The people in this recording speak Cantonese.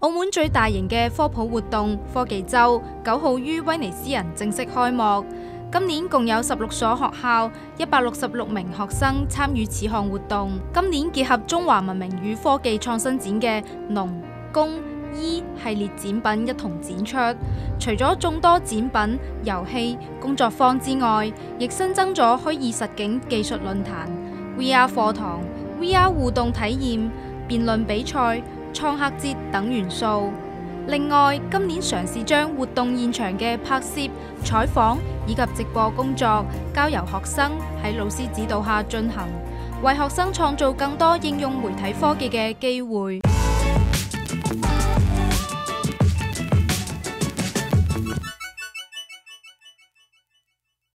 澳門最大型嘅科普活動科技周9號於威尼斯人正式開幕。今年共有16所學校、166名學生參與此項活動。今年結合中華文明與科技創新展嘅農、工、醫系列展品一同展出。除咗眾多展品、遊戲、工作坊之外，亦新增咗虛擬實境技術論壇、VR 課堂、VR 互動體驗、辯論比賽、創客節等元素。另外，今年嘗試將活動現場嘅拍攝、採訪以及直播工作交由學生喺老師指導下進行，為學生創造更多應用媒體科技嘅機會。